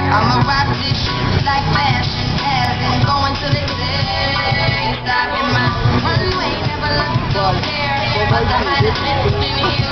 I'ma rock this shit like fashion hasn't going to the day. Stop in my runway, never let me go there. But the hottest bitch in here.